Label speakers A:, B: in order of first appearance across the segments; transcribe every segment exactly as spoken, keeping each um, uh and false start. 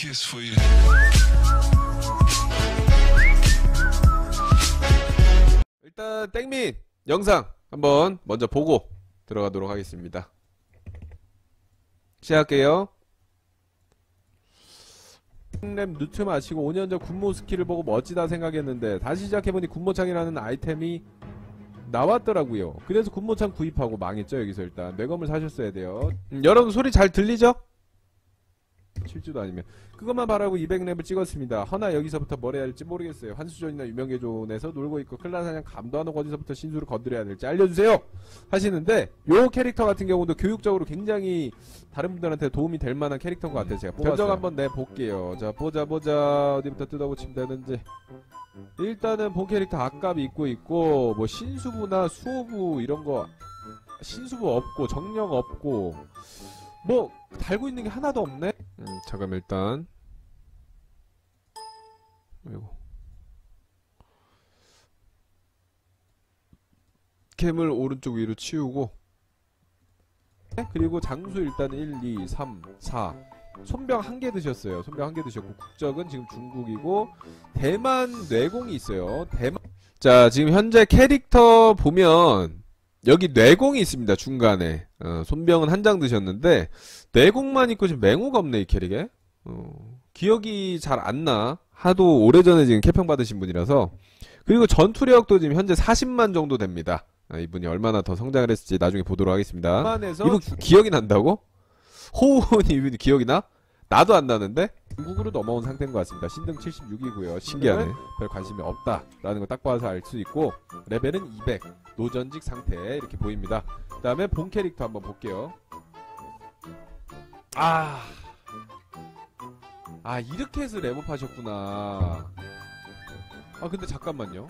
A: kiss for you.
B: 일단 땡민 영상 한번 먼저 보고 들어가도록 하겠습니다. 시작할게요. 램 누트 마시고 오 년 전 군모 스킬을 보고 멋지다 생각했는데 다시 시작해보니 군모창이라는 아이템이 나왔더라고요. 그래서 군모창 구입하고 망했죠. 여기서 일단 매검을 사셨어야 돼요. 음, 여러분 소리 잘 들리죠? 칠주도 아니면 그것만 바라고 이백 렙을 찍었습니다. 허나 여기서부터 뭘 해야 할지 모르겠어요. 한수존이나 유명계존에서 놀고 있고 클라사냥 감도 안 오고 어디서부터 신수를 건드려야 될지 알려주세요 하시는데, 요 캐릭터 같은 경우도 교육적으로 굉장히 다른 분들한테 도움이 될 만한 캐릭터인 것 같아요. 제가 견적 한번 내볼게요. 자 보자 보자 어디부터 뜯어고치면 되는지. 일단은 본 캐릭터 악갑 입고 있고 뭐 신수부나 수호부 이런거 신수부 없고 정령 없고 뭐 달고 있는 게 하나도 없네. 음, 잠깐 일단 아이고 캠을 오른쪽 위로 치우고, 그리고 장수 일단 일, 이, 삼, 사 손병 한 개 드셨어요. 손병 한 개 드셨고 국적은 지금 중국이고 대만 뇌공이 있어요. 대만. 자 지금 현재 캐릭터 보면 여기 뇌공이 있습니다. 중간에 어, 손병은 한 장 드셨는데 뇌공만 있고 지금 맹호가 없네 이 캐릭에. 어, 기억이 잘 안 나. 하도 오래전에 지금 캐평 받으신 분이라서. 그리고 전투력도 지금 현재 사십만 정도 됩니다. 아, 이분이 얼마나 더 성장을 했을지 나중에 보도록 하겠습니다. 이분 기억이 난다고? 호우는 이분이 기억이 나? 나도 안 나는데? 중국으로 넘어온 상태인 것 같습니다. 신등 칠십육이고요. 신기하네. 별 관심이 없다라는 거 딱 봐서 알 수 있고, 레벨은 이백, 노전직 상태 이렇게 보입니다. 그 다음에 본 캐릭터 한번 볼게요. 아, 아 이렇게 해서 레벨업 하셨구나. 아 근데 잠깐만요.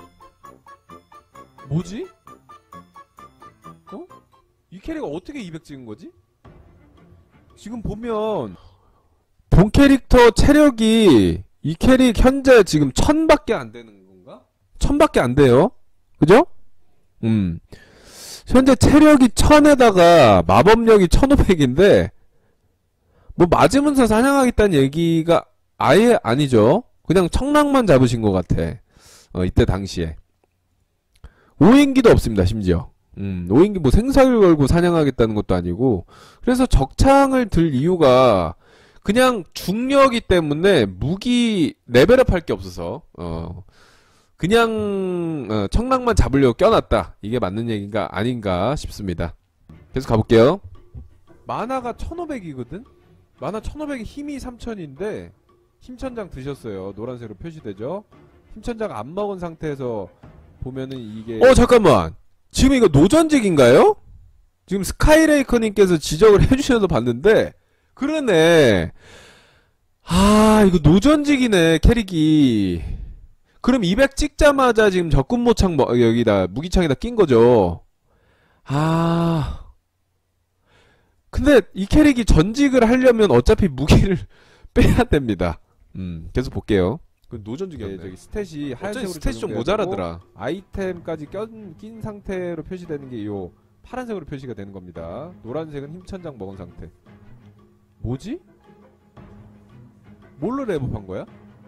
B: 뭐지? 어? 이 캐릭터 어떻게 이백 찍은 거지? 지금 보면 본 캐릭터 체력이 이 캐릭 현재 지금 천밖에 안 되는 건가? 천밖에 안 돼요. 그죠? 음. 현재 체력이 천에다가 마법력이 천오백인데 뭐 맞으면서 사냥하겠다는 얘기가 아예 아니죠. 그냥 청랑만 잡으신 것 같아. 어, 이때 당시에. 오인기도 없습니다, 심지어. 음, 오인기 뭐 생사를 걸고 사냥하겠다는 것도 아니고. 그래서 적창을 들 이유가 그냥 중력이 때문에 무기 레벨업 할 게 없어서, 어, 그냥, 어, 청랑만 잡으려고 껴놨다. 이게 맞는 얘기인가 아닌가 싶습니다. 계속 가볼게요. 만화가 천오백이거든? 만화 천오백이 힘이 삼천인데, 힘천장 드셨어요. 노란색으로 표시되죠? 힘천장 안 먹은 상태에서 보면은 이게. 어, 잠깐만! 지금 이거 노전직인가요? 지금 스카이레이커님께서 지적을 해주셔서 봤는데, 그러네. 아, 이거 노전직이네, 캐릭이. 그럼 이백 찍자마자 지금 적군모창, 뭐, 여기다, 무기창에다 낀 거죠. 아. 근데 이 캐릭이 전직을 하려면 어차피 무기를 빼야 됩니다. 음, 계속 볼게요. 그 노전직이었네. 저기 스탯이 하얀색으로 스탯이 좀 모자라더라. 아이템까지 껴, 낀 상태로 표시되는 게 요 파란색으로 표시가 되는 겁니다. 노란색은 힘천장 먹은 상태. 뭐지? 뭘로 레벨업한 거야?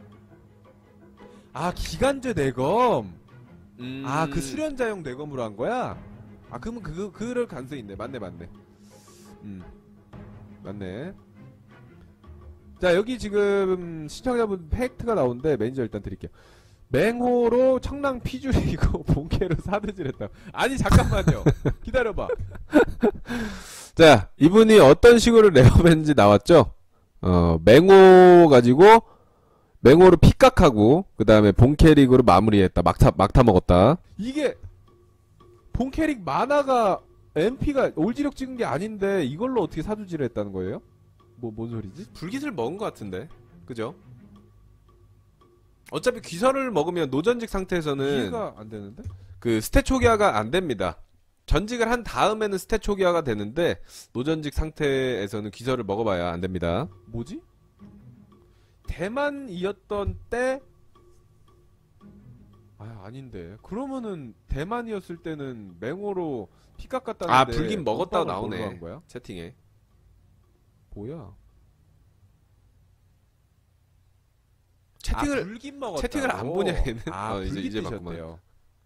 B: 아, 기간제 내검. 음... 아, 그 수련자용 내검으로 한 거야? 아, 그러면 그 그럴 가능성이 있네. 맞네, 맞네. 음, 맞네. 자, 여기 지금 시청자분 팩트가 나오는데 매니저 일단 드릴게요. 맹호로 청랑 피줄이고 본캐로 사드질했다. 아니 잠깐만요. 기다려봐. 자, 이분이 어떤 식으로 레벨업했는지 나왔죠? 어, 맹호 가지고 맹호로 픽각하고 그 다음에 본캐릭으로 마무리했다. 막타 막타 먹었다. 이게 본캐릭 만화가 엠피가 올지력 찍은 게 아닌데 이걸로 어떻게 사두질을 했다는 거예요? 뭐, 뭔 소리지? 불깃을 먹은 것 같은데. 그죠? 어차피 귀설을 먹으면 노전직 상태에서는 이해가 안 되는데? 그 스탯 초기화가 안 됩니다. 전직을 한 다음에는 스탯 초기화가 되는데 노전직 상태에서는 귀설을 먹어봐야 안 됩니다. 뭐지? 대만이었던 때? 아, 아닌데. 그러면은 대만이었을 때는 맹호로 피 깎았다는데. 아, 불긴 먹었다고 나오네. 채팅에. 뭐야? 채팅을
A: 아, 불긴 먹었다고?
B: 채팅을 안 보냐 얘는.
A: 아,
B: 어, 이제
A: 불기
B: 이제
A: 드셨대요.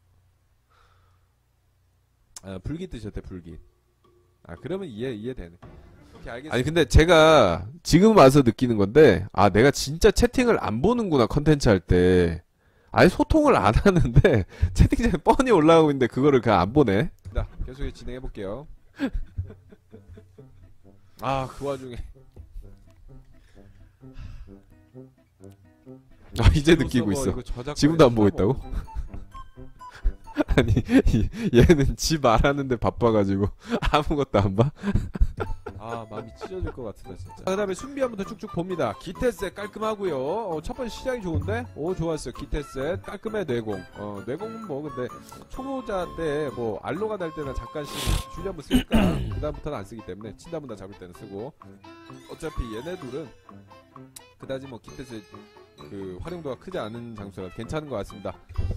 B: 아, 불기 드셨대 불기. 아 그러면 이해 이해되네. 오케이 알겠습니다.
A: 아니 근데 제가 지금 와서 느끼는 건데 아 내가 진짜 채팅을 안 보는구나 컨텐츠 할 때. 아예 소통을 안 하는데 채팅창에 뻔히 올라오고 있는데 그거를 그냥 안 보네.
B: 자 계속 진행해 볼게요. 아 그 와중에
A: 아 이제 느끼고 있어. 지금도 안 보고 있다고? 아니 이- 얘는 지 말하는데 바빠가지고 아무것도 안 봐?
B: 아 마음이 찢어질 것 같은데 진짜. 그 다음에 순비함부터 쭉쭉 봅니다. 기태셋 깔끔하고요. 어, 첫 번째 시작이 좋은데 오 좋았어요. 기태셋 깔끔해. 뇌공. 어 뇌공은 뭐 근데 초보자 때 뭐 알로가 달 때나 잠깐씩 줄리 한번 쓰니까 그 다음부터는 안 쓰기 때문에 친다문다 잡을 때는 쓰고 어차피 얘네들은 그다지 뭐 기태셋 그 활용도가 크지 않은 장소라 괜찮은 것 같습니다.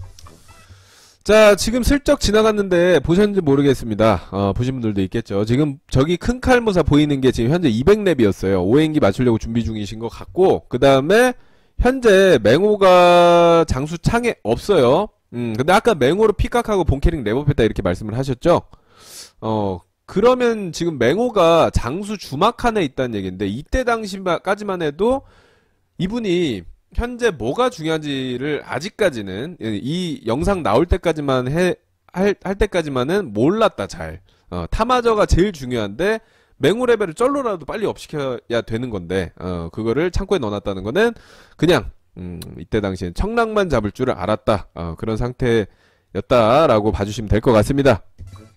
A: 자 지금 슬쩍 지나갔는데 보셨는지 모르겠습니다. 어, 보신 분들도 있겠죠. 지금 저기 큰 칼모사 보이는 게 지금 현재 이백 렙이었어요. 오행기 맞추려고 준비 중이신 것 같고 그 다음에 현재 맹호가 장수 창에 없어요. 음 근데 아까 맹호로 피각하고 본캐릭 랩업했다 이렇게 말씀을 하셨죠. 어 그러면 지금 맹호가 장수 주막 칸에 있다는 얘기인데 이때 당시까지만 해도 이분이 현재 뭐가 중요한지를 아직까지는 이 영상 나올 때까지만 해, 할, 할 때까지만은 몰랐다 잘. 어, 타마저가 제일 중요한데 맹호 레벨을 쩔로라도 빨리 업시켜야 되는 건데 어, 그거를 창고에 넣어놨다는 거는 그냥 음, 이때 당시엔 청랑만 잡을 줄을 알았다. 어, 그런 상태였다라고 봐주시면 될 것 같습니다.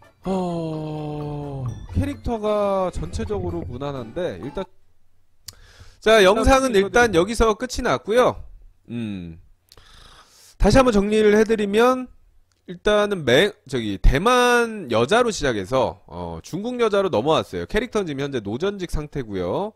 B: 어... 캐릭터가 전체적으로 무난한데 일단
A: 자, 영상은 일단 여기서 끝이 났고요. 음. 다시 한번 정리를 해드리면 일단은 맹 저기 대만 여자로 시작해서 어, 중국 여자로 넘어왔어요. 캐릭터는 지금 현재 노전직 상태고요.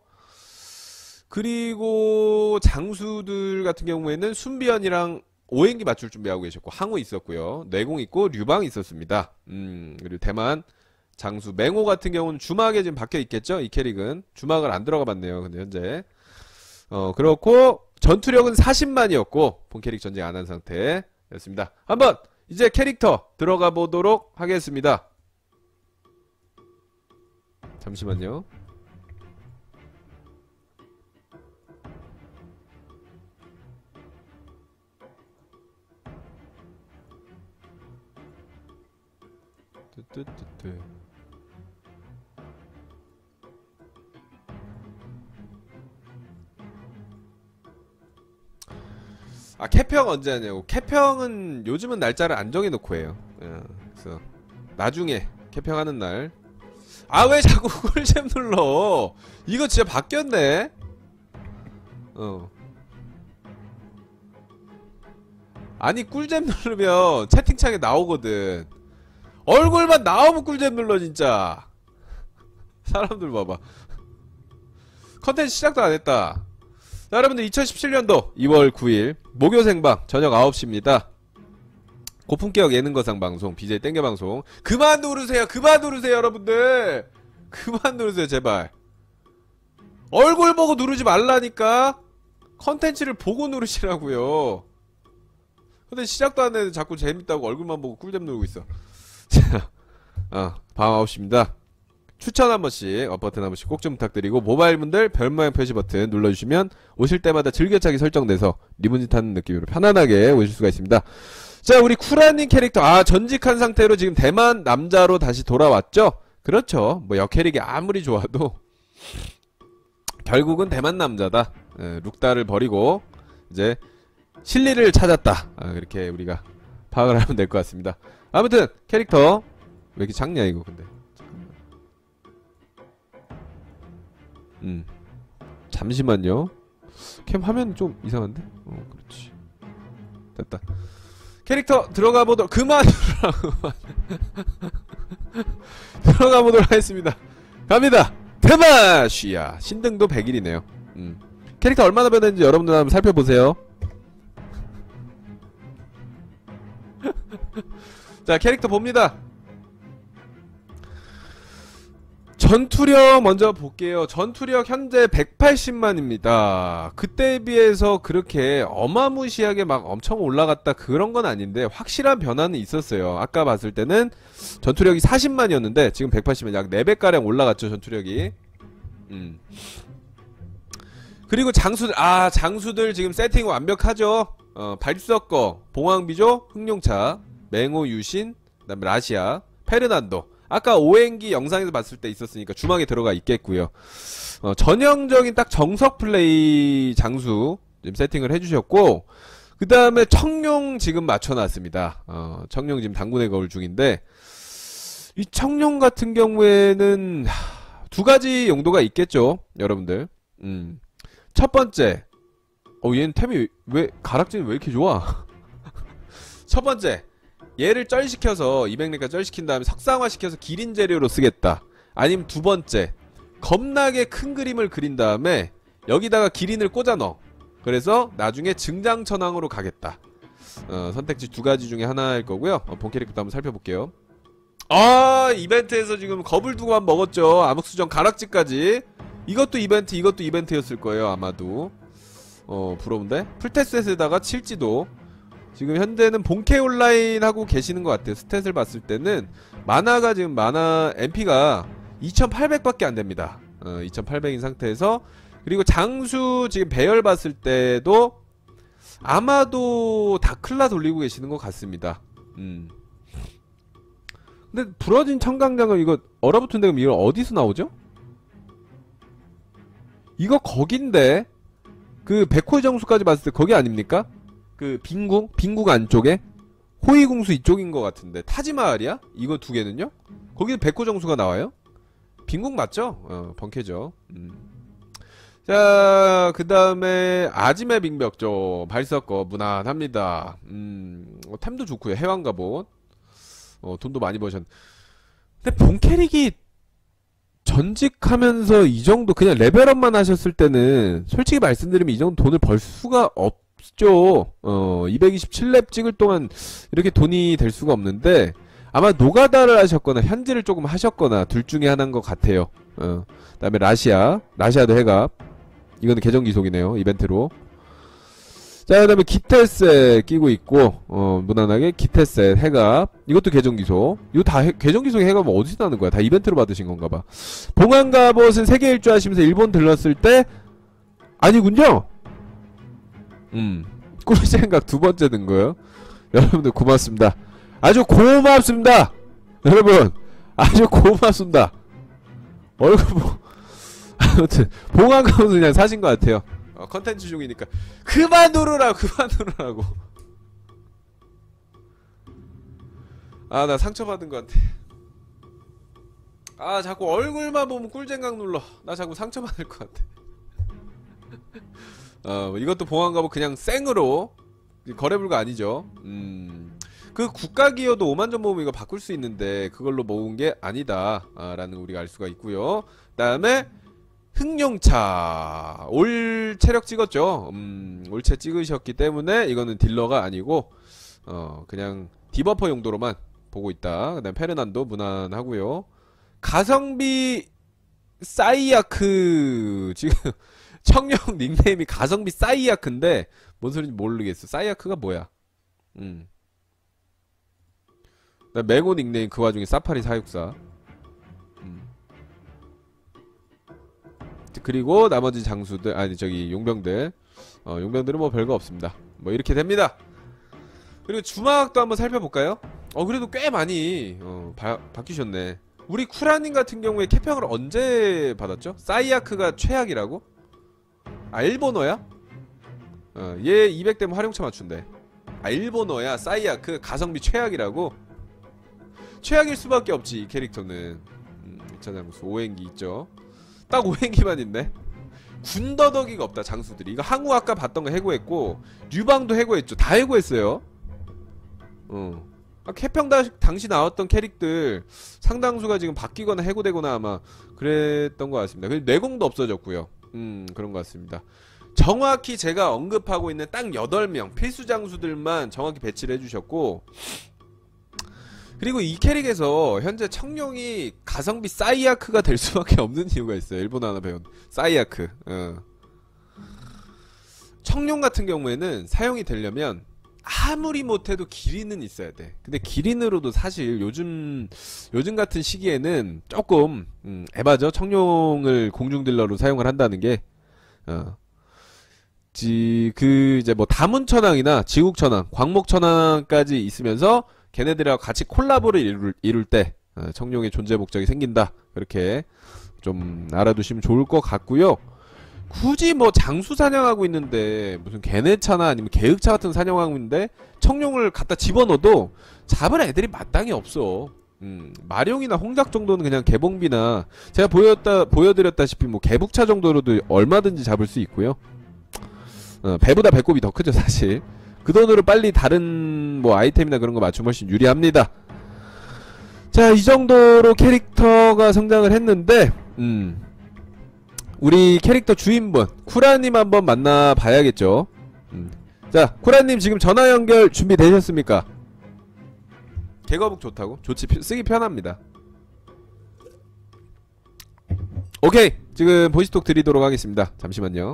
A: 그리고 장수들 같은 경우에는 순비연이랑 오행기 맞출 준비하고 계셨고 항우 있었고요. 뇌공 있고 류방 있었습니다. 음, 그리고 대만 장수 맹호 같은 경우는 주막에 지금 박혀 있겠죠? 이 캐릭은 주막을 안 들어가 봤네요. 근데 현재 어 그렇고 전투력은 사십만이었고 본 캐릭 전쟁 안 한 상태였습니다. 한번 이제 캐릭터 들어가 보도록 하겠습니다. 잠시만요. 뜨뜨뜨뜨. 아 캐평 언제 하냐고. 캐평은 요즘은 날짜를 안 정해놓고 해요. 어, 그래서 나중에 캐평하는 날. 아 왜 자꾸 꿀잼 눌러. 이거 진짜 바뀌었네. 어 아니 꿀잼 누르면 채팅창에 나오거든. 얼굴만 나오면 꿀잼 눌러 진짜. 사람들 봐봐. 컨텐츠 시작도 안 했다. 자, 여러분들 이천십칠년도 이월 구일 목요 생방 저녁 아홉 시입니다. 고품격 예능거상 방송 비제이 땡겨 방송. 그만 누르세요. 그만 누르세요 여러분들. 그만 누르세요 제발. 얼굴 보고 누르지 말라니까. 컨텐츠를 보고 누르시라고요. 근데 시작도 안 했는데 자꾸 재밌다고 얼굴만 보고 꿀잼 누르고 있어. 자, 어, 밤 아홉 시입니다. 추천 한 번씩, 업 버튼 한 번씩 꼭 좀 부탁드리고, 모바일 분들 별 모양 표시 버튼 눌러주시면 오실 때마다 즐겨차기 설정돼서 리무진 타는 느낌으로 편안하게 오실 수가 있습니다. 자, 우리 쿠라님 캐릭터, 아, 전직한 상태로 지금 대만 남자로 다시 돌아왔죠? 그렇죠. 뭐 역캐릭이 아무리 좋아도, 결국은 대만 남자다. 에, 룩다를 버리고, 이제, 실리를 찾았다. 아, 이렇게 우리가 파악을 하면 될 것 같습니다. 아무튼, 캐릭터, 왜 이렇게 작냐, 이거, 근데. 음 잠시만요. 캠 화면 좀 이상한데? 어 그렇지. 됐다. 캐릭터 들어가 보도록. 그만 들어가 보도록 하겠습니다. 갑니다. 대만 쉬야 신등도 백 일이네요. 음 캐릭터 얼마나 변했는지 여러분들 한번 살펴보세요. 자 캐릭터 봅니다. 전투력 먼저 볼게요. 전투력 현재 백팔십만입니다. 그때에 비해서 그렇게 어마무시하게 막 엄청 올라갔다 그런 건 아닌데 확실한 변화는 있었어요. 아까 봤을 때는 전투력이 사십만이었는데 지금 백팔십만, 약 네 배가량 올라갔죠 전투력이. 음. 그리고 장수들, 아 장수들 지금 세팅 완벽하죠. 어, 발석거, 봉황비조, 흑룡차, 맹호 유신, 그 다음에 라시아, 페르난도. 아까 오행기 영상에서 봤을 때 있었으니까 주막에 들어가 있겠고요. 어, 전형적인 딱 정석 플레이 장수 지금 세팅을 해주셨고, 그 다음에 청룡 지금 맞춰놨습니다. 어, 청룡 지금 당군의 거울 중인데, 이 청룡 같은 경우에는 두 가지 용도가 있겠죠, 여러분들. 음. 첫 번째, 어 얘는 템이 왜 가락진이 왜 이렇게 좋아? 첫 번째, 얘를 쩔시켜서 이백 렙까지 쩔시킨 다음에 석상화시켜서 기린 재료로 쓰겠다. 아니면 두 번째, 겁나게 큰 그림을 그린 다음에 여기다가 기린을 꽂아 넣어. 그래서 나중에 증장천왕으로 가겠다. 어, 선택지 두 가지 중에 하나일 거고요. 어, 본 캐릭터도 한번 살펴볼게요. 아, 이벤트에서 지금 겁을 두고만 먹었죠. 암흑수정 가락지까지. 이것도 이벤트, 이것도 이벤트였을 거예요 아마도. 어 부러운데? 풀테스트에다가 칠지도. 지금 현재는 본캐 온라인 하고 계시는 것 같아요. 스탯을 봤을 때는 만화가 지금 만화 엠피가 이천팔백밖에 안 됩니다. 어, 이천팔백인 상태에서. 그리고 장수 지금 배열 봤을 때도 아마도 다클라 돌리고 계시는 것 같습니다. 음. 근데 부러진 청강장은 이거 얼어붙은 데가 이거 어디서 나오죠? 이거 거긴데 그 백호의 정수까지 봤을 때 거기 아닙니까? 그 빈궁? 빈궁 안쪽에? 호위궁수 이쪽인 것 같은데 타지마을이야? 이거 두 개는요? 거기 백호 정수가 나와요? 빈궁 맞죠? 어, 번캐죠. 음. 자, 그 다음에 아지메 빙벽조 발석거 무난합니다. 음, 어, 템도 좋고요. 해왕갑옷. 어, 돈도 많이 버셨. 근데 본 캐릭이 전직하면서 이 정도 그냥 레벨업만 하셨을 때는 솔직히 말씀드리면 이 정도 돈을 벌 수가 없죠. 어, 이백이십칠 렙 찍을 동안 이렇게 돈이 될 수가 없는데 아마 노가다를 하셨거나 현질을 조금 하셨거나 둘 중에 하나인 것 같아요. 어, 그 다음에 라시아, 라시아도 해갑. 이거는 계정 기속이네요. 이벤트로. 자, 그 다음에 기태셋 끼고 있고, 어, 무난하게 기태셋 해갑. 이것도 계정 기속. 이거 다 해, 계정 기속 해갑은 어디서 나는 거야? 다 이벤트로 받으신 건가 봐. 봉황갑옷은 세계 일주 하시면서 일본 들렀을 때, 아니군요? 음. 꿀생각 두 번째 든 거예요. 여러분들 고맙습니다. 아주 고맙습니다! 여러분, 아주 고맙습니다. 얼굴 보, 아무튼, 봉황갑옷은 그냥 사신 것 같아요. 어, 컨텐츠 중이니까 그만 누르라고 그만 누르라고. 아, 나 상처받은 것 같아. 아, 자꾸 얼굴만 보면 꿀잼각 눌러. 나 자꾸 상처받을 것 같아. 어, 이것도 봉황갑옷 그냥 생으로 거래불가 아니죠. 음, 그 국가기여도 오만 점 모으면 이거 바꿀 수 있는데 그걸로 모은 게 아니다 아, 라는 우리가 알 수가 있고요. 그 다음에 흑룡차 올 체력 찍었죠. 음, 올체 찍으셨기 때문에 이거는 딜러가 아니고 어 그냥 디버퍼 용도로만 보고 있다. 그 다음 페르난도 무난하고요. 가성비 사이아크 지금 청룡 닉네임이 가성비 사이아크인데 뭔 소리인지 모르겠어. 사이아크가 뭐야? 음. 나 맹호 닉네임 그 와중에 사파리 사육사. 음. 그리고 나머지 장수들 아니 저기 용병들 어 용병들은 뭐 별거 없습니다. 뭐 이렇게 됩니다. 그리고 주막도 한번 살펴볼까요? 어 그래도 꽤 많이 어 바, 바뀌셨네. 우리 쿠라님 같은 경우에 캐평을 언제 받았죠? 사이아크가 최악이라고? 아 일본어야? 어 얘 이백 대면 활용차 맞춘대. 아 일본어야. 사이아크 가성비 최악이라고? 최악일 수밖에 없지 이 캐릭터는. 음, 이차장수 오행기 있죠. 딱 오행기만 있네. 군더더기가 없다 장수들이. 이거 항우 아까 봤던 거 해고했고 류방도 해고했죠. 다 해고했어요. 어. 아, 캐평 당시 나왔던 캐릭들 상당수가 지금 바뀌거나 해고되거나 아마 그랬던 것 같습니다. 그리고 내공도 없어졌고요. 음 그런 것 같습니다. 정확히 제가 언급하고 있는 딱 여덟 명 필수 장수들만 정확히 배치를 해주셨고 그리고 이 캐릭에서 현재 청룡이 가성비 사이아크가 될 수밖에 없는 이유가 있어요. 일본어 하나 배운 사이아크. 어. 청룡 같은 경우에는 사용이 되려면 아무리 못해도 기린은 있어야 돼. 근데 기린으로도 사실 요즘 요즘 같은 시기에는 조금 음, 에바죠. 청룡을 공중딜러로 사용을 한다는 게 어. 지, 그 이제 뭐 다문천왕이나 지국천왕, 광목천왕까지 있으면서 걔네들하고 같이 콜라보를 이룰, 이룰 때 어, 청룡의 존재 목적이 생긴다. 그렇게 좀 알아두시면 좋을 것 같고요. 굳이 뭐 장수 사냥하고 있는데 무슨 개내차나 아니면 개흑차 같은 사냥하고 있는데 청룡을 갖다 집어넣어도 잡을 애들이 마땅히 없어. 음, 마룡이나 홍작 정도는 그냥 개봉비나 제가 보였다 보여드렸다시피 뭐 개북차 정도로도 얼마든지 잡을 수 있고요. 어, 배보다 배꼽이 더 크죠 사실. 그 돈으로 빨리 다른 뭐 아이템이나 그런 거 맞추면 훨씬 유리합니다. 자, 이 정도로 캐릭터가 성장을 했는데 음. 우리 캐릭터 주인분 쿠라님 한번 만나봐야겠죠. 음. 자, 쿠라님 지금 전화 연결 준비되셨습니까? 개거북 좋다고? 좋지, 쓰기 편합니다. 오케이, 지금 보이스톡 드리도록 하겠습니다. 잠시만요.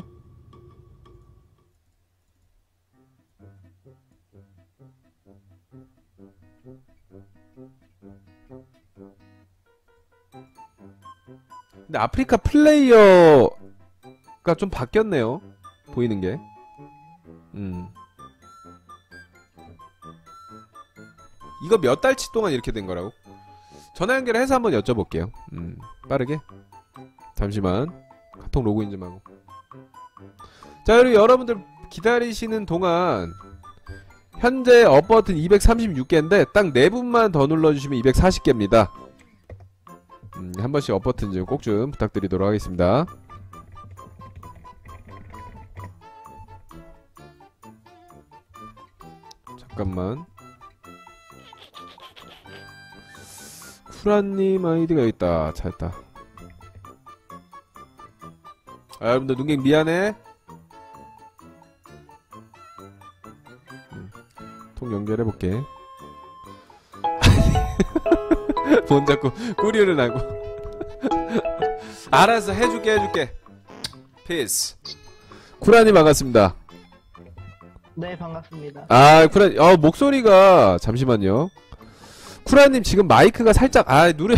A: 근데 아프리카 플레이어가 좀 바뀌었네요. 보이는 게. 음. 이거 몇 달치 동안 이렇게 된 거라고? 전화 연결해서 한번 여쭤볼게요. 음. 빠르게. 잠시만. 카톡 로그인 좀 하고. 자, 그리고 여러분들 기다리시는 동안 현재 업 버튼 이백삼십육 개인데 딱 네 분만 더 눌러주시면 이백사십 개입니다. 음, 한 번씩 업 버튼 좀 꼭 좀 부탁드리도록 하겠습니다. 잠깐만. 쿠라님 아이디가 여기 있다. 찾았다. 아, 여러분들 눈갱 미안해. 음, 통 연결해볼게. 뭔 자꾸 꾸리를 하고. 알았어, 해줄게 해줄게. 피스. 쿠라님 반갑습니다.
C: 네, 반갑습니다.
A: 아, 쿠라, 어, 목소리가 잠시만요. 쿠라님 지금 마이크가 살짝 아 누르.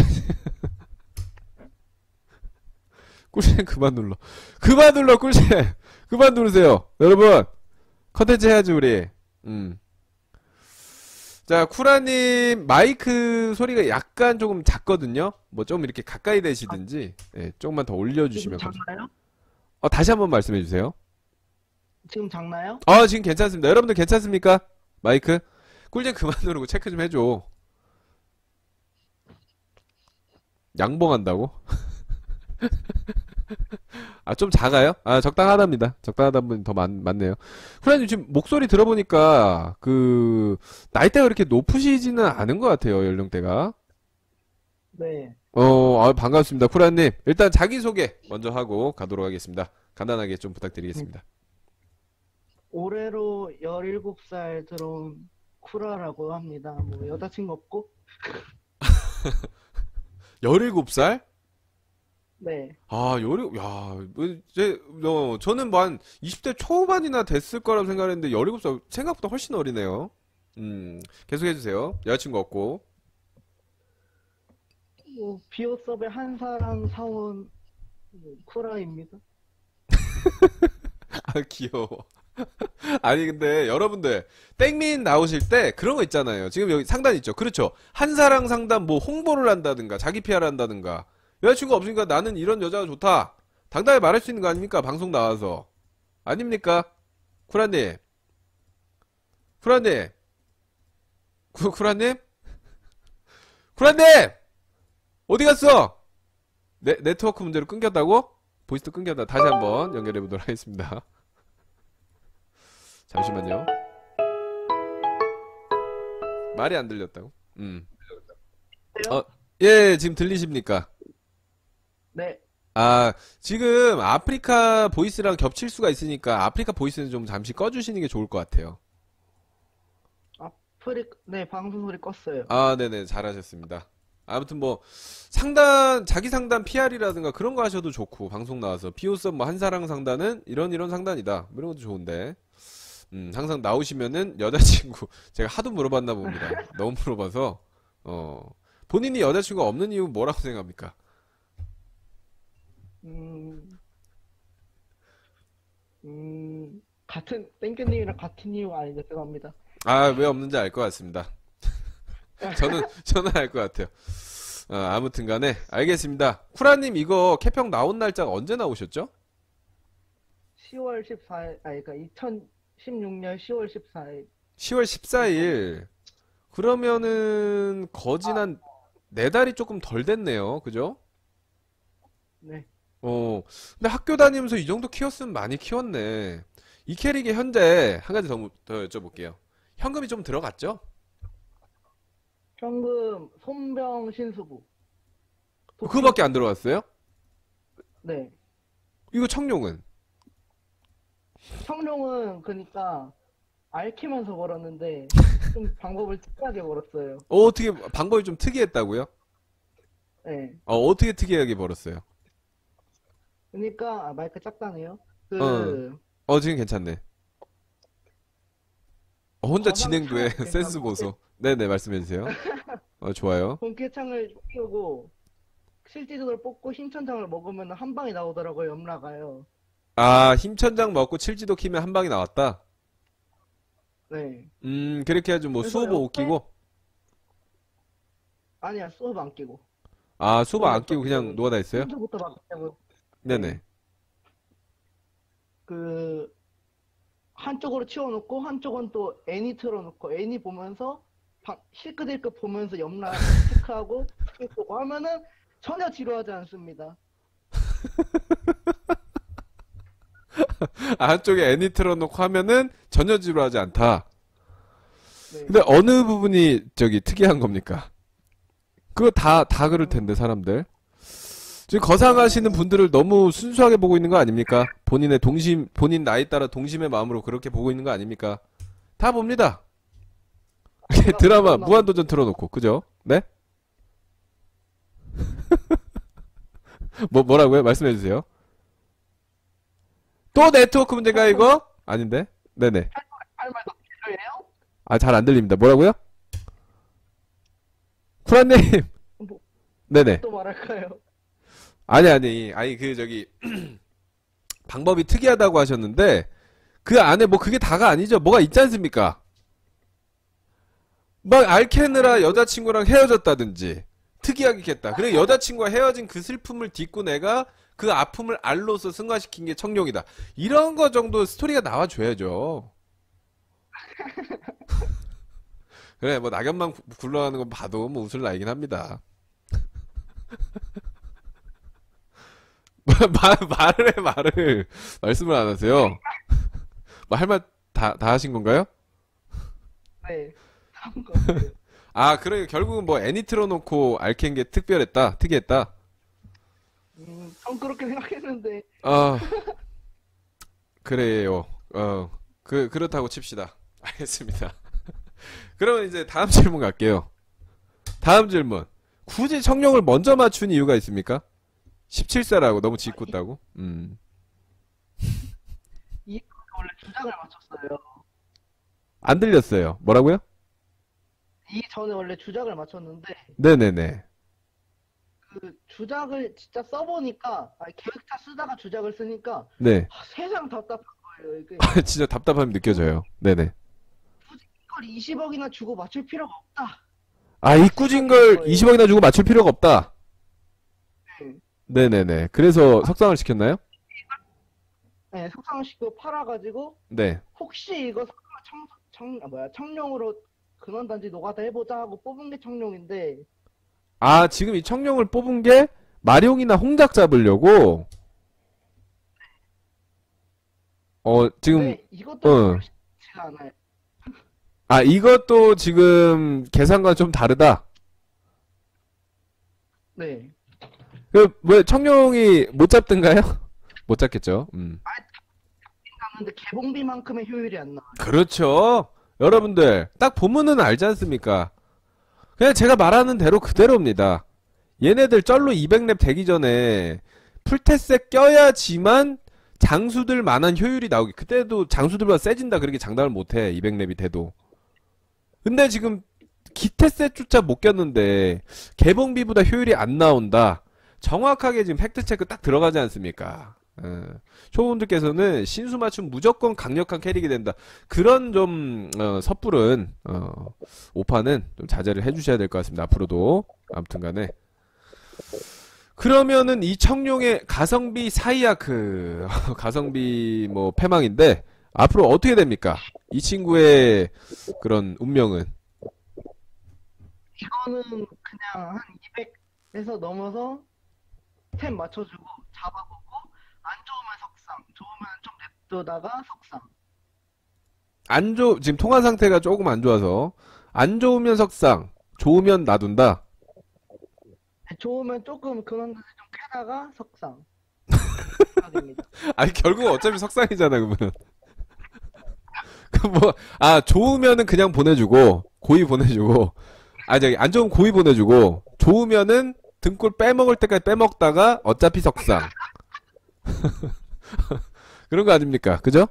A: 꿀잼 그만 눌러. 그만 눌러 꿀잼. 그만 누르세요. 여러분 컨텐츠 해야지 우리. 음. 자, 쿠라님 마이크 소리가 약간 조금 작거든요. 뭐 좀 이렇게 가까이 대시든지 예, 조금만 더 올려주시면
C: 지금 작나요?
A: 어, 다시 한번 말씀해주세요.
C: 지금 작나요?
A: 아, 지금 괜찮습니다. 여러분들 괜찮습니까? 마이크? 꿀잼 그만 누르고 체크 좀 해줘. 양봉한다고? 아, 좀 작아요? 아, 적당하답니다. 적당하다 분이 더 많, 많네요. 후라님 지금 목소리 들어보니까, 그, 나이대가 그렇게 높으시지는 않은 것 같아요, 연령대가.
C: 네.
A: 어, 아, 반갑습니다. 쿠라님. 일단 자기소개 먼저 하고 가도록 하겠습니다. 간단하게 좀 부탁드리겠습니다.
C: 올해로 열일곱 살 들어온 쿠라라고 합니다. 뭐 여자친구 없고?
A: 열일곱 살?
C: 네.
A: 아, 열일곱, 야, 뭐, 제, 어, 저는 뭐 한 이십 대 초반이나 됐을 거라고 생각했는데 열일곱 살 생각보다 훨씬 어리네요. 음, 계속해주세요. 여자친구 없고.
C: 뭐 비오섭에 한 사람 사온 뭐 쿠라입니다.
A: 아, 귀여워. 아니, 근데 여러분들, 땡민 나오실 때 그런 거 있잖아요. 지금 여기 상단 있죠? 그렇죠? 한사랑 상단 뭐 홍보를 한다든가, 자기 피아르 한다든가. 여자친구 없으니까 나는 이런 여자가 좋다. 당당히 말할 수 있는 거 아닙니까? 방송 나와서. 아닙니까? 쿠라님. 쿠라님. 쿠, 쿠라님? 쿠라님! 어디 갔어? 네, 네트워크 문제로 끊겼다고? 보이스도 끊겼다. 다시 한번 연결해보도록 하겠습니다. 잠시만요. 말이 안 들렸다고? 음. 어, 예, 지금 들리십니까?
C: 네.
A: 아, 지금 아프리카 보이스랑 겹칠 수가 있으니까 아프리카 보이스는 좀 잠시 꺼주시는 게 좋을 것 같아요.
C: 소리, 네, 방송 소리 껐어요.
A: 아, 네네, 잘하셨습니다. 아무튼 뭐 상단, 자기 상단 피알이라든가 그런 거 하셔도 좋고, 방송 나와서 비오썸 뭐 한사랑 상단은 이런 이런 상단이다, 뭐 이런 것도 좋은데, 음 항상 나오시면은 여자친구 제가 하도 물어봤나 봅니다. 너무 물어봐서. 어 본인이 여자친구가 없는 이유 뭐라고 생각합니까?
C: 음, 음, 같은, 땡큐님이랑 같은 이유 아닌데, 죄송합니다.
A: 아, 왜 없는지 알 것 같습니다. 저는 저는 알 것 같아요. 어, 아무튼 간에 알겠습니다. 쿠라님, 이거 캐평 나온 날짜가 언제 나오셨죠?
C: 시월 십사일, 아니, 그러니까 이천십육 년 시월 십사일.
A: 시월 십사일. 그러면은 거진 한 네 달이 조금 덜 됐네요. 그죠?
C: 네.
A: 어, 근데 학교 다니면서 이 정도 키웠으면 많이 키웠네. 이 캐릭이 현재 한 가지 더, 물- 더 여쭤볼게요. 현금이 좀 들어갔죠?
C: 현금, 손병, 신수부.
A: 그거밖에 안 들어갔어요?
C: 네.
A: 이거 청룡은?
C: 청룡은, 그니까, 앓히면서 벌었는데, 좀 방법을 특이하게 벌었어요.
A: 어, 어떻게, 방법이 좀 특이했다고요?
C: 네.
A: 어, 어떻게 특이하게 벌었어요?
C: 그니까, 아, 마이크 작다네요.
A: 어.
C: 그,
A: 어, 지금 괜찮네. 어, 혼자
C: 거상
A: 진행도에
C: 창을
A: 센스 보소. 네네, 말씀해주세요. 어, 좋아요.
C: 본캐창을 끼우고, 실지도를 뽑고 신천장을 먹으면 한 방에 나오더라고요, 염라가요.
A: 아, 힘천장 먹고 칠지도 키면 한 방이 나왔다?
C: 네.
A: 음, 그렇게 해야지 뭐
C: 그래서
A: 수호보 못
C: 옆에-
A: 끼고?
C: 아니야, 수업 안 끼고.
A: 아, 수호보 안 끼고
C: 없었어요.
A: 그냥 노가다 있어요?
C: 신주부터 막, 그냥
A: 네네.
C: 그, 한쪽으로 치워놓고, 한쪽은 또 애니 틀어놓고, 애니 보면서, 방, 실크딜크 보면서 염라 체크하고, 스킬 쏘고 하면은 전혀 지루하지 않습니다.
A: 아, 한쪽에 애니 틀어놓고 하면은 전혀 지루하지 않다.
C: 네.
A: 근데 어느 부분이 저기 특이한 겁니까? 그거 다, 다 그럴 텐데, 사람들. 지금 거상하시는 분들을 너무 순수하게 보고 있는 거 아닙니까? 본인의 동심, 본인 나이 따라 동심의 마음으로 그렇게 보고 있는 거 아닙니까? 다 봅니다. 드라마, 무한도전 틀어놓고, 그죠? 네? 뭐, 뭐라고요? 말씀해주세요. 또 네트워크 문제가 이거? 아닌데? 네네.
C: 할 말도 필요해요?
A: 아, 잘 안 들립니다. 뭐라고요? 쿠라님!
C: 뭐,
A: 네네.
C: 또 말할까요?
A: 아니, 아니, 아니, 그, 저기, 방법이 특이하다고 하셨는데, 그 안에 뭐 그게 다가 아니죠. 뭐가 있지 않습니까? 막 알케느라 여자친구랑 헤어졌다든지, 특이하게 했다. 그래, 여자친구와 헤어진 그 슬픔을 딛고 내가 그 아픔을 알로서 승화시킨 게 청룡이다. 이런 거 정도 스토리가 나와줘야죠. 그래, 뭐, 낙엽만 구- 굴러가는 거 봐도 뭐 웃을 나이긴 합니다. 말, 말을 해, 말을. 말씀을 안 하세요. 뭐, 할 말 다, 다 하신 건가요?
C: 네. 다음 거 같아요.
A: 아, 그래, 결국은 뭐, 애니 틀어놓고 알캔 게 특별했다? 특이했다?
C: 음, 전 그렇게 생각했는데,
A: 아, 그래요. 어, 그, 그렇다고 칩시다. 알겠습니다. 그러면 이제 다음 질문 갈게요. 다음 질문. 굳이 청룡을 먼저 맞춘 이유가 있습니까? 십칠 세라고 너무 짓궂다고? 음.
C: 이 원래 주작을 맞췄어요.
A: 안 들렸어요. 뭐라고요?
C: 이 전에 원래 주작을 맞췄는데,
A: 네네네.
C: 그 주작을 진짜 써보니까, 아니, 계획차 쓰다가 주작을 쓰니까,
A: 네.
C: 아, 세상 답답한 거예요. 이게
A: 진짜 답답함이 느껴져요. 네네.
C: 이걸 이십억이나 주고 맞출 필요가 없다.
A: 아, 이 꾸진 걸 이십억이나 주고 맞출 필요가 없다.
C: 네.
A: 네네네. 그래서 석상을 시켰나요?
C: 네, 속상시키고 팔아가지고,
A: 네.
C: 혹시 이거 청, 청, 아, 뭐야, 청룡으로 근원단지 노가다 해보자 하고 뽑은 게 청룡인데,
A: 아, 지금 이 청룡을 뽑은 게 마룡이나 홍작 잡으려고? 어, 지금,
C: 근데 이것도
A: 어.
C: 쉽지가 않아요.
A: 아, 이것도 지금 계산과 좀 다르다.
C: 네.
A: 그, 왜 청룡이 못 잡든가요? 못 잡겠죠. 음.
C: 근데 개봉비만큼의 효율이 안 나와요.
A: 그렇죠.
B: 여러분들 딱 보면은 알지 않습니까? 그냥 제가 말하는 대로 그대로입니다. 얘네들 쩔로 이백 렙 되기 전에 풀테스에 껴야지만 장수들 만한 효율이 나오기. 그때도 장수들보다 세진다 그렇게 장담을 못해. 이백 렙이 돼도. 근데 지금 기테셋조차 못 꼈는데 개봉비보다 효율이 안 나온다. 정확하게 지금 팩트체크 딱 들어가지 않습니까? 어, 초보분들께서는 신수 맞춤 무조건 강력한 캐릭이 된다. 그런 좀 어, 섣부른 어, 오판은 좀 자제를 해주셔야 될 것 같습니다. 앞으로도. 아무튼간에 그러면은 이 청룡의 가성비 사이아크 가성비 뭐 패망인데 앞으로 어떻게 됩니까? 이 친구의 그런 운명은?
C: 이거는 그냥 한 이백에서 넘어서 템 맞춰주고 잡아보고 안 좋으면 석상, 좋으면 좀 냅두다가 석상.
B: 안 좋, 지금 통화 상태가 조금 안 좋아서 안 좋으면 석상, 좋으면 놔둔다.
C: 좋으면 조금 그런 데서 좀 캐다가 석상. 됩니다.
B: 아니 결국 어차피 석상이잖아 그러면. 그 뭐, 아 좋으면은 그냥 보내주고 고이 보내주고, 아 저기 안 좋으면 고이 보내주고, 좋으면은 등골 빼먹을 때까지 빼먹다가 어차피 석상. 그런 거 아닙니까? 그죠?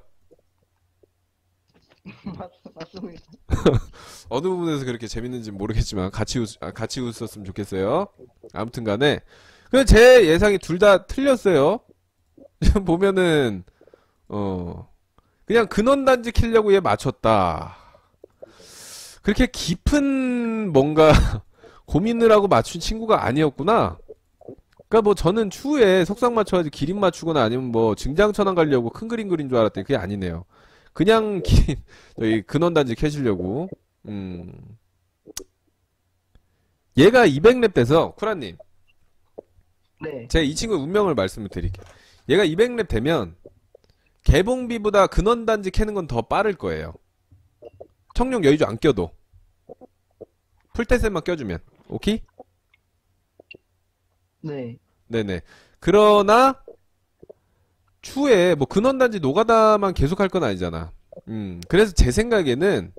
C: 맞, 맞습니다.
B: 어느 부분에서 그렇게 재밌는지 모르겠지만 같이 웃, 아, 같이 웃었으면 좋겠어요. 아무튼 간에 근데 제 예상이 둘 다 틀렸어요. 지금 보면은 어 그냥 근원단지 키려고 얘 맞췄다. 그렇게 깊은 뭔가 고민을 하고 맞춘 친구가 아니었구나. 그니까 뭐 저는 추후에 석상 맞춰가지고 기린 맞추거나 아니면 뭐 증장천왕 가려고 큰 그림 그린 줄 알았더니 그게 아니네요. 그냥 기린 저희 근원단지 캐시려고. 음. 얘가 이백 렙 돼서 쿠라님,
C: 네.
B: 제가 이 친구의 운명을 말씀을 드릴게요. 얘가 이백 렙 되면 개봉비보다 근원단지 캐는 건 더 빠를 거예요. 청룡 여의주 안 껴도 풀테셋만 껴주면 오케이?
C: 네.
B: 네네. 그러나 추후에 뭐 근원단지 노가다만 계속 할 건 아니잖아. 음. 그래서 제 생각에는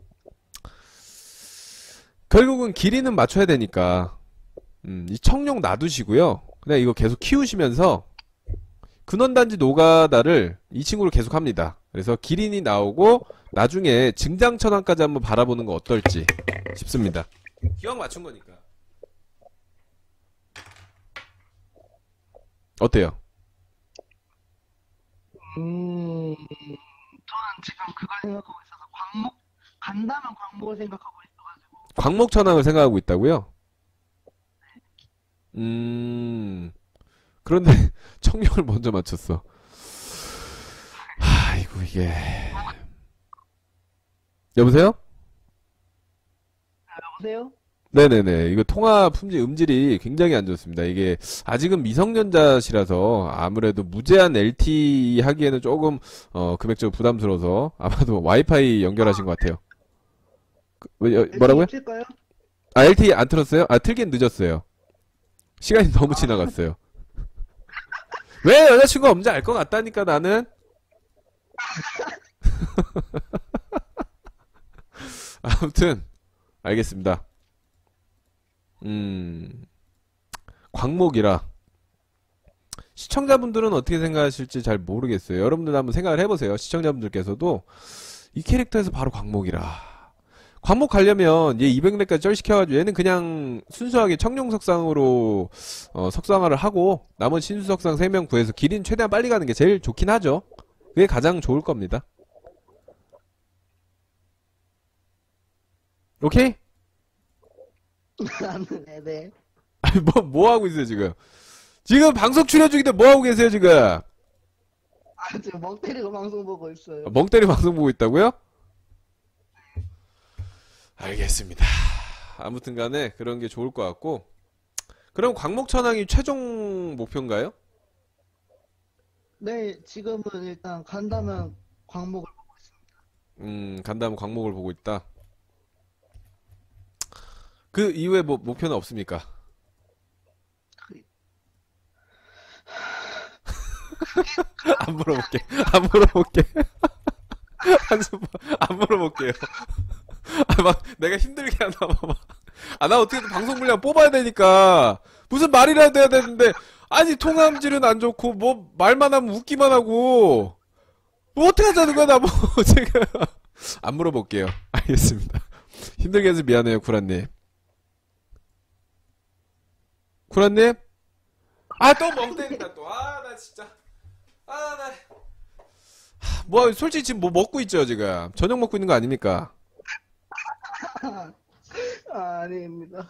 B: 결국은 길이는 맞춰야 되니까 음, 이 청룡 놔두시고요. 그냥 이거 계속 키우시면서 근원단지 노가다를 이 친구를 계속 합니다. 그래서 기린이 나오고 나중에 증장천왕까지 한번 바라보는 거 어떨지 싶습니다. 기왕 맞춘 거니까. 어때요?
C: 음, 저는 지금 그걸 생각하고 있어서 광목 간다면 광목을 생각하고 있어가지고.
B: 광목천왕을 생각하고 있다고요? 음... 그런데 청룡을 먼저 맞췄어. 아이고 이게... 여보세요?
C: 여보세요?
B: 네네네. 이거 통화 품질, 음질이 굉장히 안 좋습니다. 이게 아직은 미성년자시라서 아무래도 무제한 엘티이 하기에는 조금 어, 금액적으로 부담스러워서 아마도 와이파이 연결하신 것 같아요. 그, 뭐, 여- 뭐라고요?
C: 칠까요?
B: 아, 엘티이 안 틀었어요? 아, 틀긴 늦었어요. 시간이 너무 지나갔어요. 왜 여자친구가 없는지 알 것 같다니까 나는. 아무튼 알겠습니다. 음, 광목이라 시청자분들은 어떻게 생각하실지 잘 모르겠어요. 여러분들 한번 생각을 해보세요. 시청자분들께서도 이 캐릭터에서 바로 광목이라. 광목 가려면 얘 이백 렙까지 쩔시켜가지고 얘는 그냥 순수하게 청룡 석상으로 어, 석상화를 하고 나머지 신수 석상 세 명 구해서 기린 최대한 빨리 가는 게 제일 좋긴 하죠. 그게 가장 좋을 겁니다. 오케이?
C: 네네.
B: 아니, 뭐, 뭐 하고 있어요, 지금? 지금 방송 출연 중인데 뭐 하고 계세요, 지금?
C: 아, 지금 멍 때리고 방송 보고 있어요.
B: 멍 때리 방송 보고 있다고요? 알겠습니다. 아무튼 간에 그런 게 좋을 것 같고. 그럼 광목천왕이 최종 목표인가요?
C: 네, 지금은 일단 간다면 광목을 보고 있습니다.
B: 음, 간다면 광목을 보고 있다. 그 이후에 뭐, 목표는 없습니까? 안 물어볼게. 안 물어볼게. 한숨, 안 물어볼게요.
A: 아, 막 내가 힘들게 하나 봐. 막. 아, 나 어떻게든 방송 분량 뽑아야 되니까 무슨 말이라도 해야 되는데 아니 통함질은 안 좋고 뭐 말만 하면 웃기만 하고 뭐 어떻게 하자는 거야 나 뭐 제가 안 물어볼게요. 알겠습니다. 힘들게 해서 미안해요 구라님. 구라님? 아 또 멍 때린다 또. 아 나 진짜. 아 나. 뭐 솔직히 지금 뭐 먹고 있죠 지금. 저녁 먹고 있는 거 아닙니까?
C: 아, 아닙니다.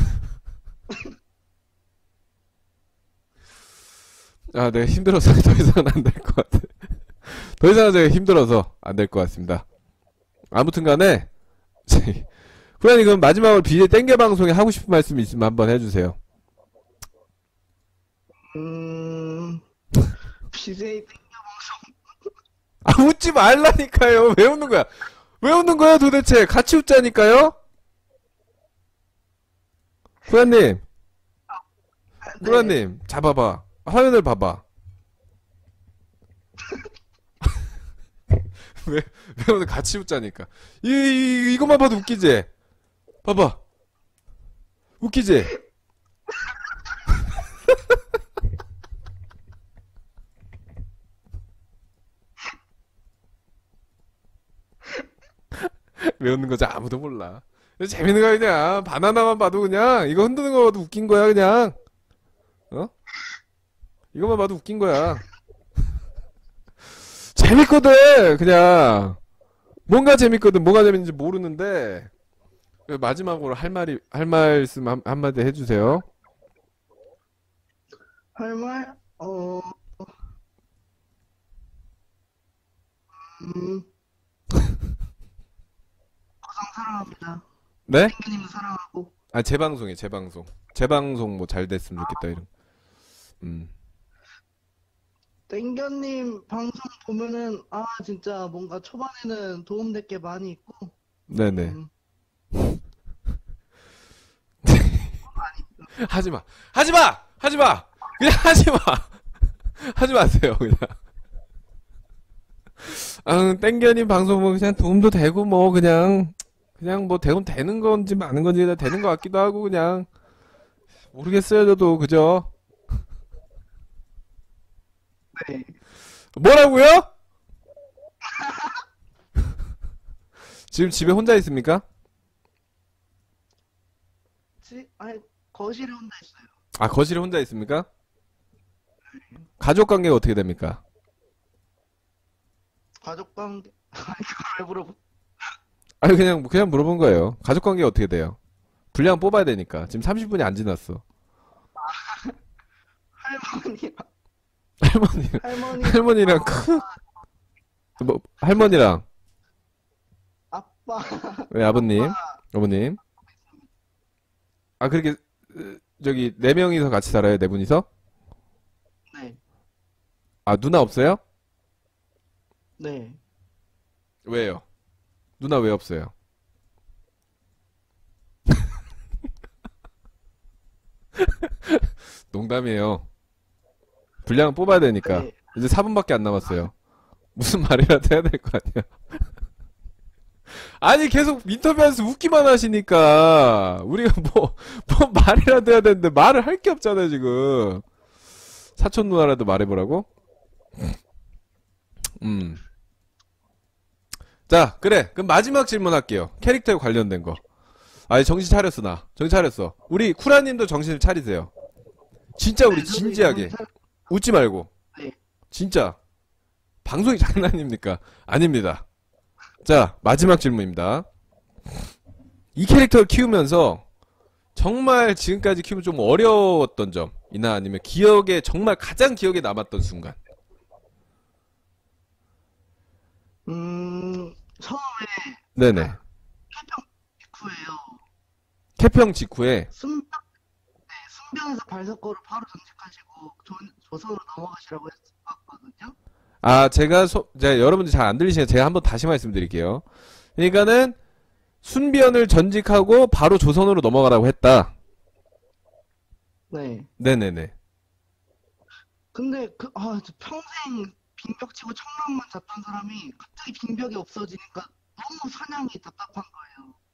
A: 아, 내가 힘들어서 더 이상은 안 될 것 같아. 더 이상은 제가 힘들어서 안 될 것 같습니다. 아무튼 간에, 후라니 그럼 마지막으로 비제 땡겨 방송에 하고 싶은 말씀 있으면 한번 해주세요.
C: 음, 비제이
A: 아, 웃지 말라니까요. 왜 웃는 거야? 왜 웃는 거야 도대체? 같이 웃자니까요? 후라님, 후라님, 잡아봐. 화면을 봐봐. 왜, 왜 오늘 같이 웃자니까. 이, 이, 이것만 봐도 웃기지? 봐봐. 웃기지? 왜 웃는 거지? 아무도 몰라. 재밌는 거야, 그냥. 바나나만 봐도 그냥, 이거 흔드는 거 봐도 웃긴 거야, 그냥. 어? 이것만 봐도 웃긴 거야. 재밌거든, 그냥. 뭔가 재밌거든, 뭐가 재밌는지 모르는데. 마지막으로 할 말이, 할 말씀 한, 한마디 해주세요.
C: 할 말? 어, 음, 거상 사랑합니다.
A: 네?
C: 땡기님도 사랑하고.
A: 아, 재방송이에요, 재방송. 재방송 뭐 잘 됐으면 좋겠다, 이런. 음.
C: 땡겨님 방송 보면은, 아, 진짜 뭔가 초반에는 도움될 게 많이 있고,
A: 네네.
C: 음,
A: 하지마! 하지마! 하지마! 그냥 하지마! 하지 마세요, 그냥. 아, 땡겨님 방송 뭐 그냥 도움도 되고 뭐 그냥 그냥 뭐 대금 되는 건지 마는 건지 다 되는 것 같기도 하고 그냥 모르겠어요 저도 그죠?
C: 네.
A: 뭐라고요? 지금 집에 혼자 있습니까?
C: 지, 아니, 거실에 혼자 있어요.
A: 아 거실에 혼자 있습니까? 가족 관계가 어떻게 됩니까?
C: 가족 관계, 아니, 그걸 왜 물어보,
A: 아니 그냥 그냥 물어본 거예요. 가족 관계가 어떻게 돼요? 분량 뽑아야 되니까 지금 삼십 분이 안 지났어.
C: 할머니랑,
A: 할머니
C: 할머니,
A: 할머니랑 크 뭐 할머니랑
C: 아빠,
A: 왜 아버님 어머님 아 그렇게 으, 저기 네 명이서 같이 살아요 네 분이서?
C: 네,
A: 아 누나 없어요?
C: 네.
A: 왜요? 누나 왜 없어요? 농담이에요. 분량은 뽑아야 되니까.
C: 네.
A: 이제 사 분밖에 안 남았어요. 무슨 말이라도 해야 될 거 아니야. 아니 계속 인터뷰하면서 웃기만 하시니까 우리가 뭐, 뭐 말이라도 해야 되는데 말을 할 게 없잖아요 지금. 사촌 누나라도 말해보라고? 음. 자, 그래. 그럼 마지막 질문 할게요. 캐릭터에 관련된 거. 아니, 정신 차렸어, 나. 정신 차렸어. 우리 쿠라님도 정신을 차리세요. 진짜 우리
C: 네, 저도
A: 진지하게.
C: 이거는 잘-
A: 웃지 말고.
C: 네.
A: 진짜. 방송이 장난입니까? 아닙니다. 자, 마지막 질문입니다. 이 캐릭터를 키우면서 정말 지금까지 키우면 좀 어려웠던 점이나 아니면 기억에, 정말 가장 기억에 남았던 순간.
C: 음, 처음에
A: 네네.
C: 직후에요.
A: 캐평 직후에.
C: 순병, 네, 순병에서 발석거를 바로 전직하시고 조, 조선으로 넘어가시라고 했었거든요.
A: 아, 제가, 소, 제가 여러분들 잘 안 들리시니까 제가 한번 다시 말씀드릴게요. 그러니까는, 순변을 전직하고 바로 조선으로 넘어가라고 했다.
C: 네.
A: 네네네.
C: 근데 그, 아, 저 평생 빙벽 치고 청량만 잡던 사람이 갑자기 빙벽이 없어지니까 너무 사냥이 답답한 거예요.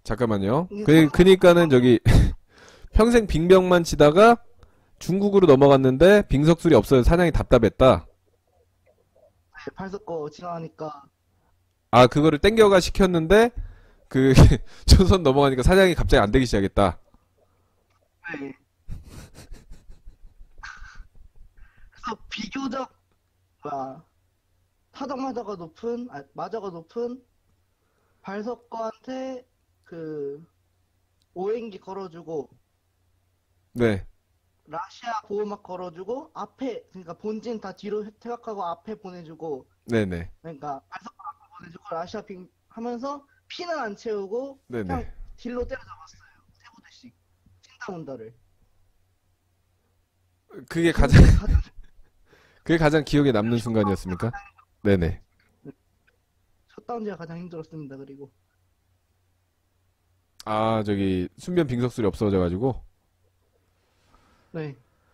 B: 잠깐만요.
C: 이게
B: 그, 그니까는 저기 평생 빙병만 치다가 중국으로 넘어갔는데 빙석술이 없어서 사냥이 답답했다.
C: 네, 팔석거 지나가니까
B: 아, 그거를 땡겨가 시켰는데 그 조선 넘어가니까 사냥이 갑자기 안 되기 시작했다.
C: 네. 그래서 비교적 뭐야 타적 마저가 높은 아 마저가 높은 발석거한테 그 오행기 걸어주고
B: 네.
C: 라시아 보호막 걸어주고 앞에 그러니까 본진 다 뒤로 퇴각하고 앞에 보내주고
B: 네네.
C: 그러니까 발석거 앞에 보내주고 라시아 빙 하면서 피는 안 채우고
B: 네네.
C: 그냥 딜로 때려잡았어요. 세 부대씩 찐다문다를.
B: 그게 가장 그게 가장 기억에 남는 순간이었습니까? 네네.
C: 셧다운제가 가장 힘들었습니다. 그리고
B: 아, 저기 순변 빙석술이 없어져가지고.
C: 네.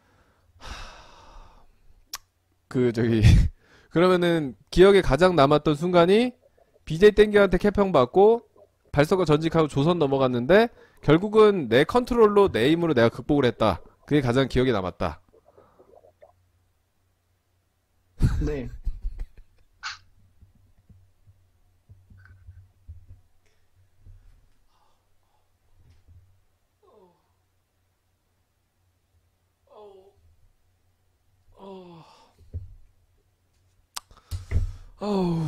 B: 그 저기 그러면은 기억에 가장 남았던 순간이 비제이 땡겨한테 캐평 받고 발석거 전직하고 조선 넘어갔는데 결국은 내 컨트롤로 내 힘으로 내가 극복을 했다. 그게 가장 기억에 남았다.
C: 네.
B: 어우.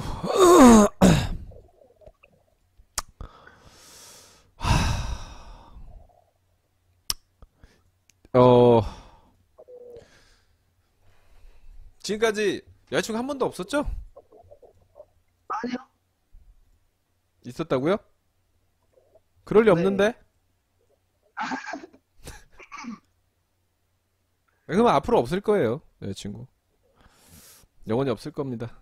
B: 어, 지금까지 여자친구 한 번도 없었죠?
C: 아니요.
B: 있었다고요? 그럴 리
C: 네.
B: 없는데? 그러면 앞으로 없을 거예요, 여자친구. 영원히 없을 겁니다.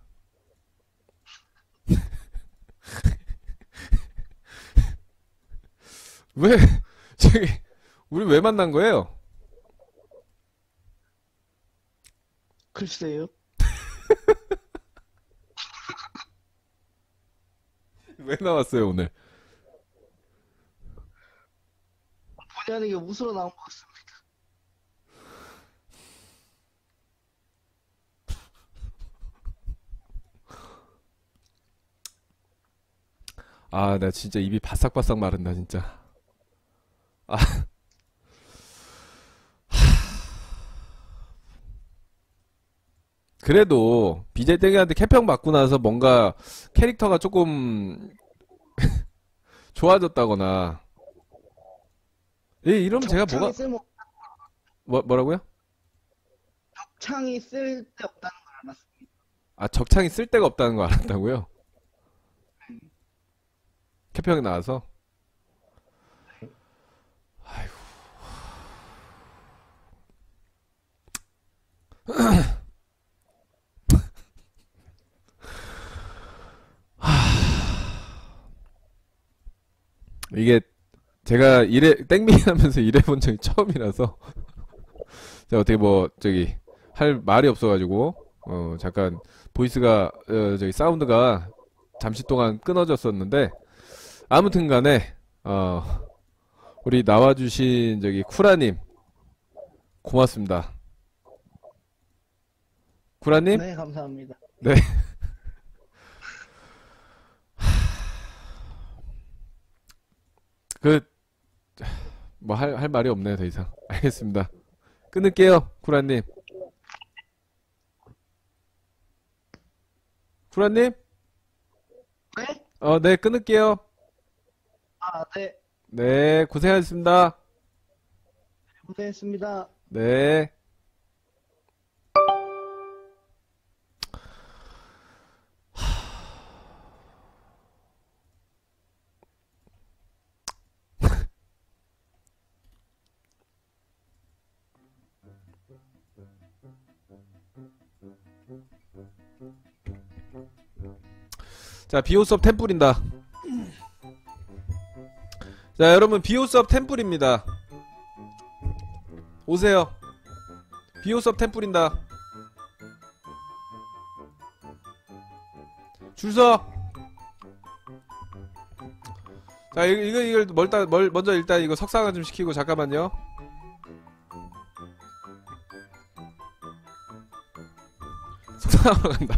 B: 왜, 저기, 우리 왜 만난 거예요?
C: 글쎄요.
B: 왜 나왔어요, 오늘?
C: 본의 아니게 웃으러 나온 것 같습니다.
B: 아, 나 진짜 입이 바싹바싹 마른다, 진짜. 아, 그래도 비제이 땡이한테 캐평 받고 나서 뭔가 캐릭터가 조금 좋아졌다거나. 예, 이러면 제가 뭐가,
C: 창이 쓸모
B: 뭐, 뭐라고요?
C: 창이 쓸 데 없다는 걸 알았습니다.
B: 아, 적창이 쓸 데가 없다는 거 알았다고요? 캐평이 나와서? 아이고. 이게 제가 일해 땡미 하면서 일해본 적이 처음이라서 제가 어떻게 뭐 저기 할 말이 없어가지고 어 잠깐 보이스가 어 저기 사운드가 잠시 동안 끊어졌었는데 아무튼간에 어 우리 나와주신 저기 쿠라님 고맙습니다. 쿠라님?
C: 네, 감사합니다.
B: 네. 그, 뭐, 할, 할 말이 없네요, 더 이상. 알겠습니다. 끊을게요, 쿠라님. 쿠라님?
C: 네?
B: 어, 네, 끊을게요.
C: 아, 네.
B: 네, 고생하셨습니다.
C: 고생했습니다.
B: 네. 자, 비오수업 템플인다. 자, 여러분, 비오수업 템플입니다. 오세요. 비오수업 템플인다. 줄 서.
A: 자 이거 이거 이걸 멀다 멀 먼저 일단 이거 석상화 좀 시키고 잠깐만요. 석상화 간다.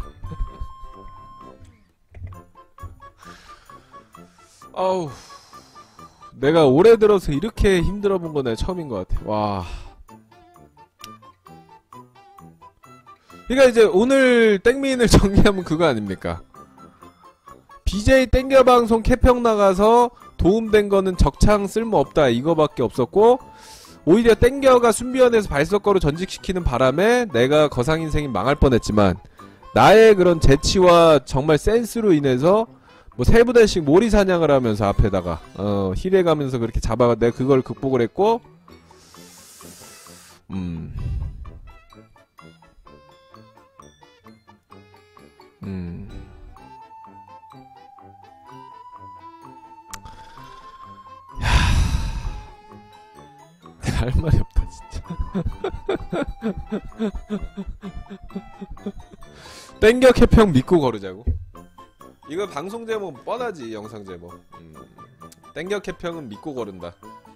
A: 아우 내가 올해 들어서 이렇게 힘들어 본 건 내가 처음인 것 같아. 와. 그러니까 이제 오늘 땡민을 정리하면 그거 아닙니까? 비제이 땡겨 방송 캐평 나가서 도움된 거는 적창 쓸모없다 이거밖에 없었고 오히려 땡겨가 순비원에서 발석거로 전직시키는 바람에 내가 거상 인생이 망할 뻔했지만 나의 그런 재치와 정말 센스로 인해서 뭐 세 부대씩 모리 사냥을 하면서 앞에다가 어 힐해 가면서 그렇게 잡아가 내가 그걸 극복을 했고 음. 음. 할 말이 없다 진짜. 땡겨 캐평 믿고 거르자고. 이거 방송 제목 뻔하지 영상 제목. 음. 땡겨 캐평은 믿고 거른다.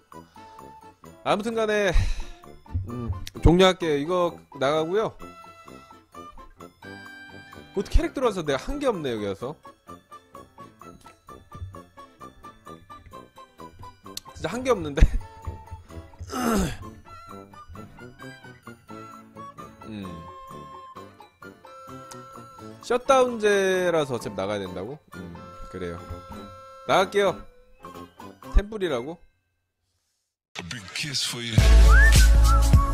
A: 아무튼간에 음, 종료할게요. 이거 나가고요. 그것도 캐릭터라서 내가 한 게 없네 여기 와서. 진짜 한 게 없는데. 음. 셧다운제라서 어차피 나가야 된다고? 음, 그래요. 나갈게요. 템플이라고?
D: A big kiss for you.